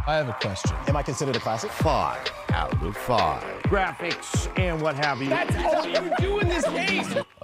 I have a question. Am I considered a classic? 5 out of 5. Graphics and what have you. That's all you do in this case.